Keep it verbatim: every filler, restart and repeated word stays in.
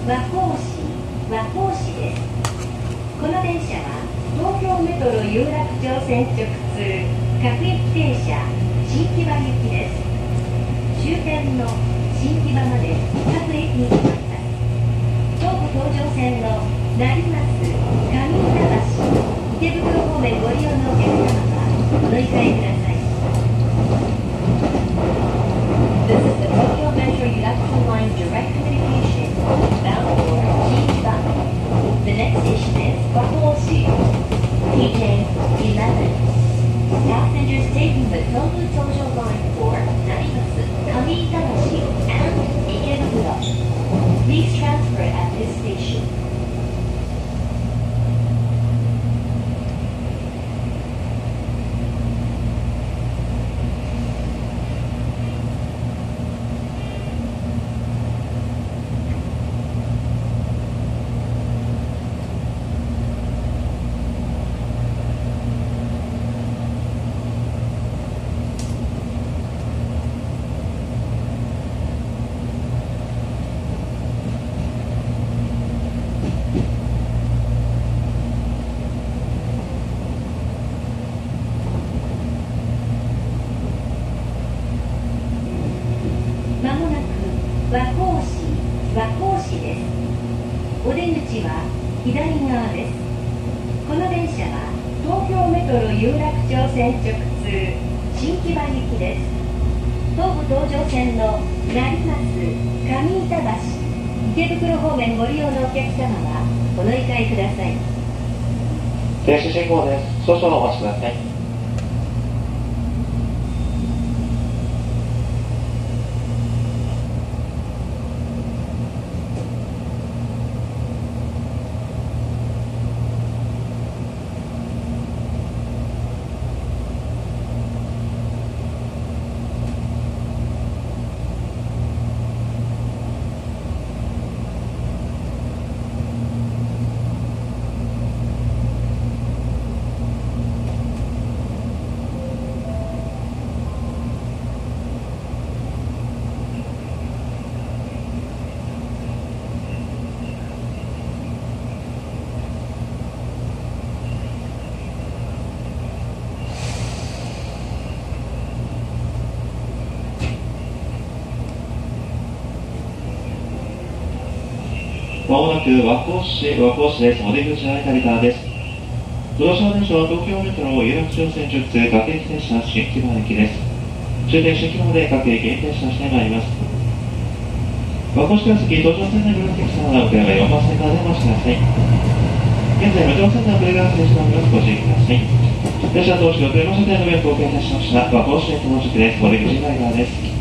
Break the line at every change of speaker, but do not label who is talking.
和光市和光市です。この電車は東京メトロ有楽町線直通各駅停車新木場行きです。終点の新木場まで各駅に停まります。東武東上線の成増、上板橋、池袋方面ご利用のお客様はお乗り換えください。This is the Tokyo Metro Yurakucho Line direct communication bound for Shinchiba. The next station is Wakoshi. T J eleven. Passengers taking the Tobu Tojo Line for Narimatsu, Kamiitabashi, and Ikebukuro. Please transfer at this station.和光市和光市です。お出口は左側です。この電車は東京メトロ有楽町線直通新木場行きです。東武東上線の成増、上板橋、池袋方面ご利用のお客様はお乗り換えください。
停止信号です。少々お待ちください。まもなく和光市和光市です。お出口は左側です。ご乗車電車は東京メトロ有楽町線直通各駅停車新木場駅です。終点新木場まで各駅に停車してまいります。和光市から先、東上線内のお客様のお車はよんばん線からでお待ちください。現在、無乗線の遅れが発生しております。ご注意ください。電車同士の車車体の上を合計いたしました和光市駅到着です。お出口左側です。